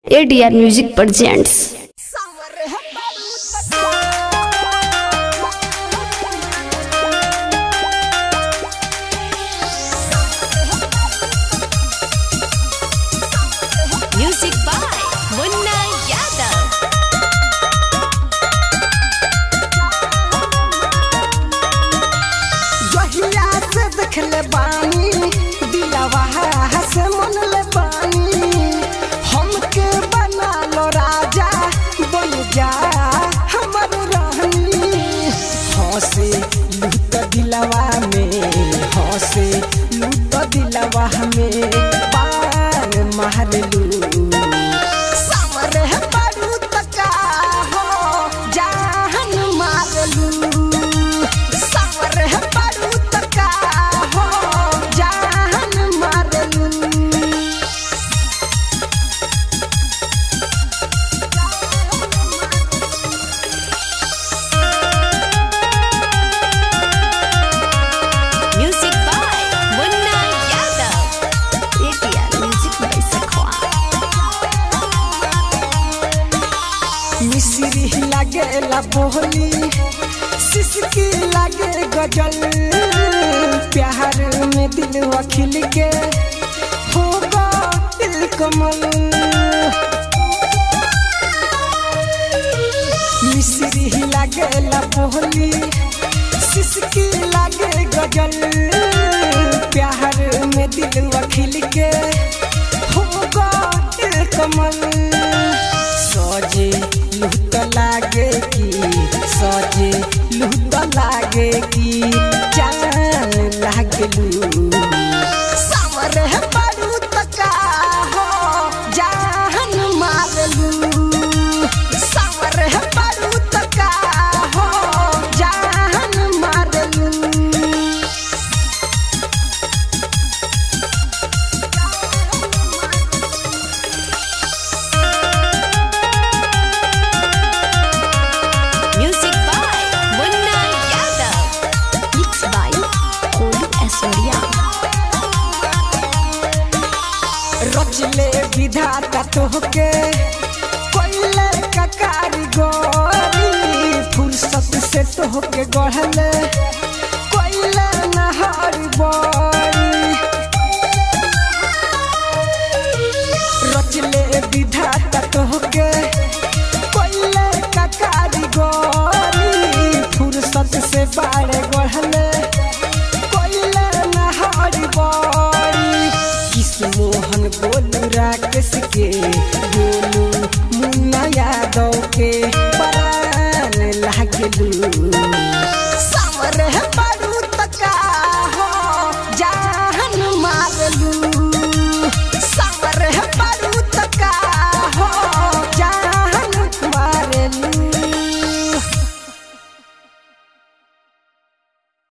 ADR Music presents. Music by Munna Yadav. जहिया से देखले बानी दिलवा से मन ले बानी हमके बना लो राजा बन जा हमर रानी हंसे लूट दिलवा में हंसे लूट दिलवा में पार मार लू सावर है बारू तका हो जान मार लू सावर है बारू तका हो जान मार लू Music by Munna Yadav. ADR Music by Sakwa. मिश्री लागेला बोली सिसकी लागे गजल प्यार में दिल खिल के होगा दिल कमल मिश्री लागेला बोली सिसकी लागे गजल प्यार में दिल खिल के होगा दिल कमल सजे लूट लागे की सजे लूट लागे की जान लागे लू सावर है बारू तका हो जान मार लू सावर है बारू तका हो जान मार लू Music by Munna Yadav. Mixed by Kolu Asoria. रचले विधाता तोहके कोइले का कारीगरी फुर्सत से तोहके गढ़ले कोइले नहर बड़ी रचले विधाता तोहके कोइले का कारीगरी फुर्सत से बाड़े गढ़ले कोइले नहर बड़ी किस मोहन गोलू राकेश के गोलू मुन्ना यादव के परान लागलू